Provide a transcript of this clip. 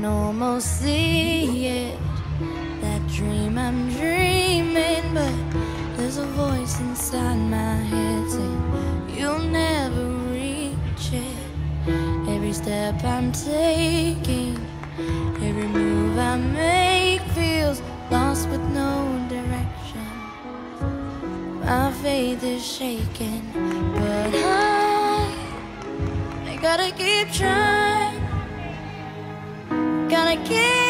almost see it, that dream I'm dreaming, but there's a voice inside my head saying you'll never reach it. Every step I'm taking, every move I make feels lost with no direction. My faith is shaking, but I gotta keep trying. Gotta keep